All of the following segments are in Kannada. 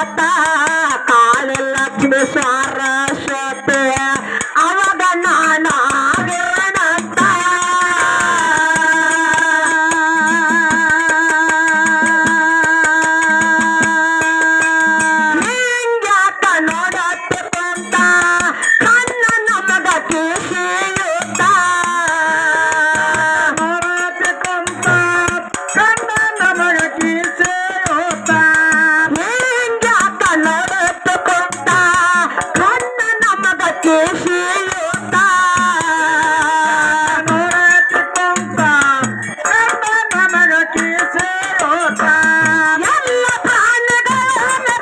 ಮಾತ ಕಾಳಿ ಲಕ್ಷ್ಮಿ ಸರಸ್ವತಿ ಅವಾಗ ನಾನಾಗಿರಣಂತ ಹಿಂಗ್ಯಾಕ ನೋಡತ್ತಂತ ಕಣ್ಣ ನಮಗ ಕಿಸಿಯುತ್ತ ನೋಡತ್ತಂತ ಕಣ್ಣ ನಮಗ ಕಿಸಿಯುತ್ತ ಹಿಂಗ್ಯಾಕ ನೋಡತ್ತಂತ ಕಣ್ಣ ನಮಗ ಕಿಸಿಯುತ್ತ ನೋಡತ್ತಂತ ಕಣ್ಣ ನಮಗ ಕಿಸಿಯುತ್ತ ಎಲ್ಲ ಪ್ರಾಣಿಗಳನ್ನ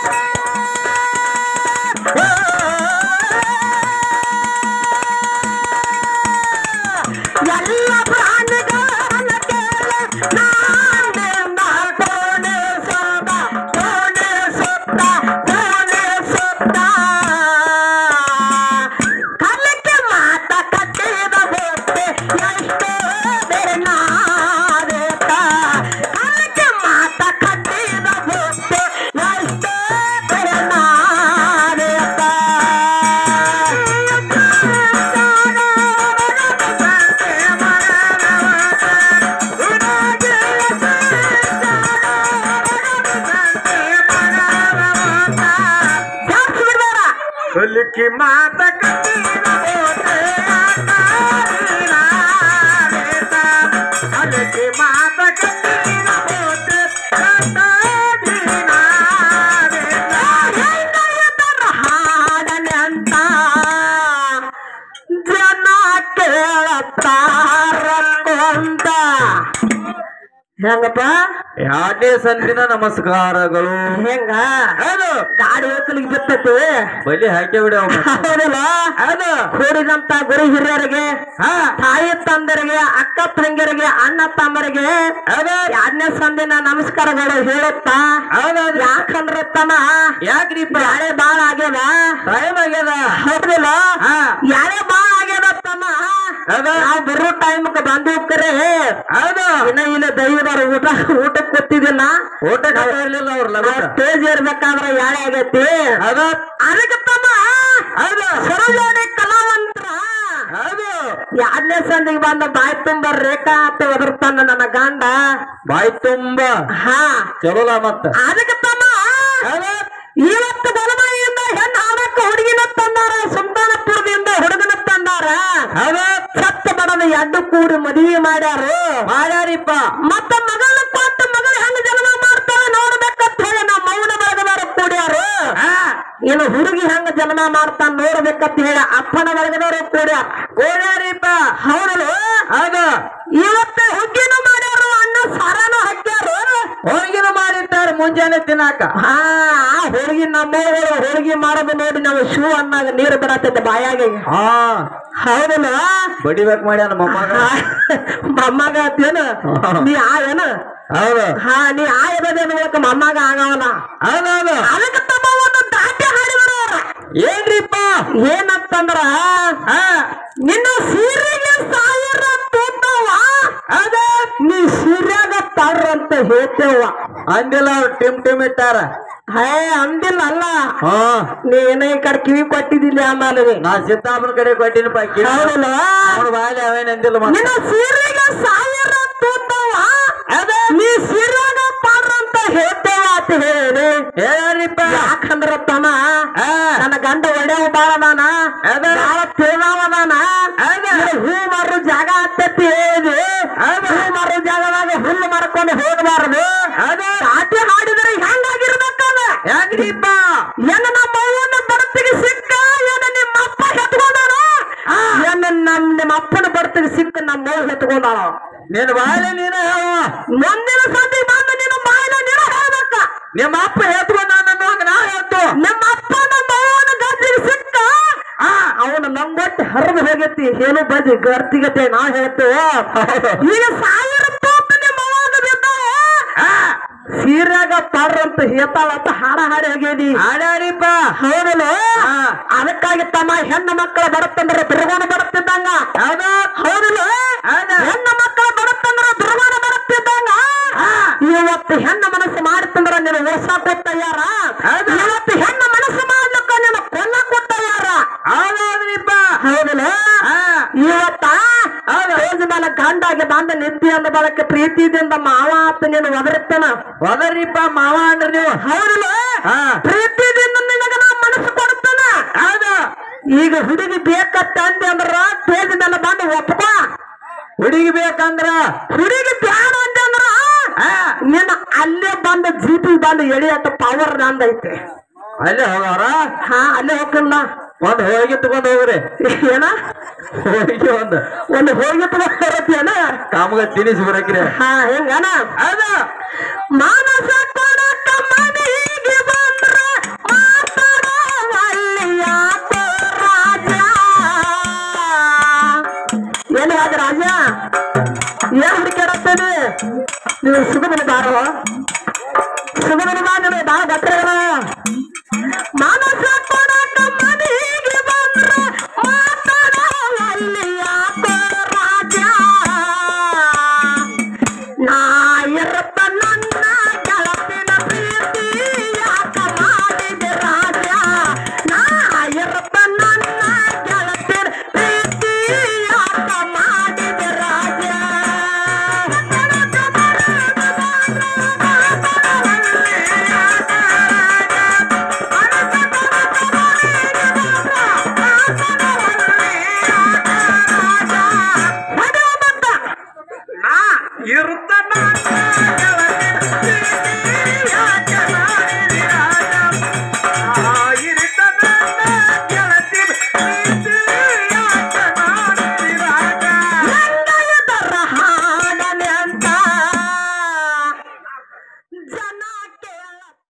ಎಲ್ಲ ಪ್ರಾಣಿಗಳನ್ನ ಕೇಳಿ ನಾನಿಂದ ಕೋಣಿಸುತ್ತ ಕಲಿಕೆ ಮಾತ ಕಟ್ಟಿದ ಬುತ್ತಿ ಎಷ್ಟೋ ಬೆರನಾದೇತ ಕಲಿಕೆ ಮಾತ ಕಟ್ಟಿದ ಬುತ್ತಿ ಎಷ್ಟೋ ಬೆರನಾದೇತ ಕಲಿಕೆ ಮಾತ ಕಟ್ಟಿದ ಬುತ್ತಿ ಕಲಿಕೆ ಮಾತ ಕಟ್ಟಿದ ಬುತ್ತಿ ಹಾಡನೆ ಅಂತ ಜನ ಕೇಳತ್ತಾರ ಕೊಂದ ಹೆಂಗಪ್ಪ ಎರಡನೇ ಸಂದಿನ ನಮಸ್ಕಾರಗಳು. ಹೆಂಗ ಅದು ಗಾಡಿ ಹೋಗ್ಲಿಕ್ಕೆ ಬಿತ್ತೈತಿ ಬಲಿ ಹಾಕಿ ಬಿಡ ಹೌದಲ್ಲ ಅದು ಕೂಡಿದಂತ ಗುರು ಹಿರಿಯರಿಗೆ ಹಾ ತಾಯಿ ತಂದರಿಗೆ ಅಕ್ಕ ತಂಗಿಯರಿಗೆ ಅಣ್ಣ ತಮ್ಮರಿಗೆ ಅದು ಎರಡನೇ ಸಂದಿನ ನಮಸ್ಕಾರಗಳು ಹೇಳುತ್ತಾ ಹೌದೌದು. ಯಾಕಂದ್ರೆ ತಮ್ಮ ಯಾಕ್ರಿಪ್ಪ ಯಾರೇ ಬಾಳ ಆಗ್ಯದ ಟೈಮ್ ಆಗ್ಯದ. ಹೌದಿಲ್ಲ ಹಾ ಯಾರೇ ಬಾಳ ಆಗ್ಯದ ತಮ್ಮ ಹೌದು ನಾವು ಬರೋ ಟೈಮ್ಗೆ ಬಂದು ಕರೆ ಹೌದು ಇನ್ನ ಇಲ್ಲ ದೈವದವ್ರ ಊಟಕ್ಕೆ ಕೂತಿದ್ದಿಲ್ಲ ಊಟ ಇರ್ಲಿಲ್ಲ ಅವ್ರ ಲಗಟ ಸ್ಟೇಜ್ ಇರ್ಬೇಕಾದ್ರೆ ಯಾಳೆ ಆಗೈತಿ ಅದ ಅದಕ್ಕೆ ತಮ್ಮ ಹೌದು ಸರೋಜಾಡಿ ಕಲಾವಂತರ ಹೌದು ಎರಡನೇ ಸಂದಿಗೆ ಬಂದ ಬಾಯಿ ತುಂಬ ರೇಖಾ ಅಂತ ಒದರ್ತಾನ ನನ್ನ ಗಂಡ ಬಾಯಿ ತುಂಬ ಹಾ ಚಲೋಲ ಮತ್ತ ಅದಕ್ಕೆ ತಮ್ಮ ಹೌದು ಇವತ್ತು ಬಲಮನೆಯಿಂದ ಹೆಣ್ಣು ಆಡಕ್ಕೆ ಹುಡುಗಿನ ತಂದಾರ ಸುಲ್ತಾನಪುರದಿಂದ ಹುಡುಗನ ತಂದಾರ ಹೌದು ಸತ್ತ ಬಡದ ಎಡ್ಡು ಕೂಡಿ ಮದುವೆ ಮಾಡ್ಯಾರು ಮಾಡ್ಯಾರಿಪ್ಪ ಮತ್ತ ಮಗಳ ಕೊಟ್ಟ ಮಗಳು ಹೆಂಗ ಜನ್ಮ ಮಾಡ್ತಾಳೆ ನೋಡ್ಬೇಕಂತ ಹೇಳಿ ನಮ್ಮ ಮೌನ ವರ್ಗದವರು ಕೂಡ್ಯಾರು ಇನ್ನು ಹುಡುಗಿ ಹೆಂಗ ಜನ್ಮ ಮಾಡ್ತಾನ ನೋಡ್ಬೇಕಂತ ಹೇಳಿ ಅಪ್ಪನ ವರ್ಗದವರು ಕೂಡ್ಯಾರಿಪ್ಪ ಹೌದು ಹೌದು ಇವತ್ತು ಹುಗ್ಗಿನೂ ಮಾಡ್ಯಾರು ಅನ್ನ ಸಾರನು ಹಾಕ್ಯಾರು ಹೋಳಿಗೆನು ಮಾಡಿರ್ತಾರ ಮುಂಜಾನೆ ತಿನ್ನಾಕ. ಹಾ ಹೋಳಿಗೆ ನಮ್ಮವರು ಹೋಳಿಗೆ ಮಾಡೋದು ನೋಡಿ ನಾವು ಶೂ ಅನ್ನಾಗ ನೀರು ಬರತೈತೆ ಬಾಯಾಗೆ ಹಾ ಹೌದಲ್ಲ ಬಡಿಬೇಕ್ ಮಾಡ್ಯಾನ ಮೊಮ್ಮಗ. ಮೊಮ್ಮಗ ಅಂತೇನು ನೀ ಏನು ಹೌದು ಹಾ ನೀ ಆಯದೇನು ಮೊಮ್ಮಗ ಆಗವಲ್ಲ ಹೌದೌದು ಅದಕ್ಕೆ ತಮ್ಮ ಒಂದು ದಾಟಿ ಹಾಡಿದ್ರು ಏನ್ರಿಪ್ಪ ಏನಂತಂದ್ರ ನಿನ್ನ ಸೀರೆಗೆ ಸಾವಿರ ತೂತವ ಅದ ನೀ ಸೀರೆಗ ತಡ್ರ ಅಂತ ಹೇಳ್ತೇವ ಅಂದಿಲ್ಲ ಅವ್ರು ಟಿಮ್ ಇಟ್ಟಾರ. ಹೇ ಅಂದಿಲ್ಲ ಅಲ್ಲ ಹಾ ನೀನ ಈ ಕಡೆ ಕಿವಿ ಕೊಟ್ಟಿದ್ದಿಲ್ಲ ಆಮೇಲೆ ನಾ ಸಿದ್ದಾಪನ ಕಡೆ ಕೊಟ್ಟಿನಪ್ಪ. ಹೌದಲ್ಲ ಅವ್ರ ಬಾಯಲ್ಲಿ ಅವೇನ್ ಅಂದಿಲ್ಲ ನಿನ್ನ ಸೀರೆಗೆ ಸಾವಿರ ತೂತವ ಅದ ನೀ ಸೀರೆಗ ತಡ್ರ ಅಂತ ಹೇಳ್ತೇವ ಅಂತ ಹೇಳಿ ಹೇಳ್ರಿಪ್ಪ. ಯಾಕಂದ್ರ ತಮ್ಮ ನನ್ನ ಗಂಡ ಒಳ್ಳೆಯ ಬಾಳದಾನ ಬಾಳ ತಿಳಿದವದಾನ ಹೂ ಮಾರು ಜಾಗ ಆಗ್ತತಿ ಹೇಳಿ ಹೂ ಮಾರು ಜಾಗದಾಗ ಹುಲ್ಲು ಮಾರ್ಕೊಂಡು ಹೋಗಬಾರದು ದಾಟಿ ಹಾಡಿದ್ರೆ ಹೆಂಗಾಗಿರ್ಬೇಕದ ಯಾಕ್ರಿಪ್ಪ ಏನ ನಮ್ಮ ಅವ್ವನ ಬಡತಿಗೆ ಸಿಕ್ಕ ಏನ ನಿಮ್ಮ ಅಪ್ಪ ಹೆತ್ಕೊಂಡಾನ ಏನ ನಿಮ್ಮ ಅಪ್ಪನ ಬಡತಿಗೆ ಸಿಕ್ಕ ನಮ್ಮ ಅವ್ವ ಹೆತ್ಕೊಂಡಾಳ ನಿನ್ ಬಾಯಲ್ಲಿ ನೀನು ಹೇಳುವ. ಮುಂದಿನ ಸಂದಿ ಬಂದು ನಿನ್ನ ಬಾಯಿನ ನೀನು ಹೇಳ್ಬೇಕ ನಿಮ್ಮ ಅಪ್ಪ ಹೇಳ್ಕೊಂಡು ನಾನು ನಾ ಹೇಳ್ತು ನಮ್ಮ ಅಪ್ಪ ನಮ್ಮ ಅವ್ವನ ಗದ್ದಿಗೆ ಸಿಕ್ಕ ಅವನು ನಂಗೊಟ್ಟು ಹರಿದು ಹೋಗೈತಿ ಏನು ಬಜಿ ಗರ್ತಿಗತೆ ನಾ ಹೇಳ್ತೇವೆ ಈಗ ಸಾವಿರ ತೂತು ನಿಮ್ಮ ಅವ್ವಗ ಬಿದ್ದಾವ ಸೀರೆಗ ಪಡ್ರ ಅಂತ ಹೇಳ್ತಾಳಂತ ಹಾಡ ಹಾಡಿ ಹೋಗೇನಿ ಹಾಡ್ಯಾರಿಪ್ಪ. ಹೌದಲ್ಲ ಅದಕ್ಕಾಗಿ ತಮ್ಮ ಹೆಣ್ಣು ಮಕ್ಕಳ ಬಡತಂದ್ರೆ ದುರ್ಗೋಣ ಬಡುತ್ತಿದ್ದಂಗ ಹೌದಲ್ಲ ಹೆಣ್ಣು ಮಕ್ಕಳ ಬಡತಂದ್ರೆ ದುರ್ಗೋಣ ಬಡುತ್ತಿದ್ದಂಗ ಇವತ್ತು ಹೆಣ್ಣ ಮನಸ್ಸು ಮಾಡ್ತಂದ್ರ ನೀನು ಹೊಸ ಕೊಟ್ಟಯ್ಯಾರ ಇವತ್ತು ಹೆಣ್ಣ ಮನಸ್ಸು ಮಾಡ್ಲಿಕ್ಕ ನೀನು ಕೊಲ್ಲ ಕೊಟ್ಟಯ್ಯಾರ ಹೌದೌದ್ರಿಪ್ಪ ಹೌದಿಲ್ಲ ಇವತ್ತ ರೋಜ್ ಮೇಲೆ ಗಂಡಾಗಿ ಬಂದ ನಿದ್ದೆ ಅಂದ ಬಳಕೆ ಪ್ರೀತಿದಿಂದ ಮಾವ ಆತ ನೀನು ಒದರುತ್ತಾನ ಒದರಿಪ್ಪ ಮಾವ ಅಂದ್ರ ನೀವು ಹೌದಿಲ್ಲ ಪ್ರೀತಿದಿಂದ ನಿನಗ ನಾ ಮನಸ್ಸು ಕೊಡ್ತಾನ ಹೌದು ಈಗ ಹುಡುಗಿ ಬೇಕತ್ತ ಅಂದೆ ಅಂದ್ರ ಸ್ಟೇಜ್ ಮೇಲೆ ಬಂದು ಒಪ್ಕೋ ಹುಡುಗಿ ಬೇಕಂದ್ರ ಹುಡುಗಿ ಬ್ಯಾಡ ಅಂದೆ ಅಂದ್ರ ನೀನು ಅಲ್ಲೇ ಬಂದ ಜೀಪಿ ಬಂದು ಎಳಿಯತ್ತ ಪವರ್ ನಂದೈತೆ ಅಲ್ಲೇ ಹೋಗವ್ರ ಅಲ್ಲೇ ಹೋಗಲ್ಲ ಒಂದ್ ಹೋಳಿಗೆ ತಗೊಂಡ್ ಹೋಗ್ರಿ ಏನ ಹೋಳಿಗೆ ಒಂದು ಹೋಗಿ ತಗೋತೀಯನ ಕಾಮಗ ತಿನಿಸಿ ಬರಕ್ರಿ ಹೆಂಗನ ಅದ ಮಾನಸ ಕೊಡಕ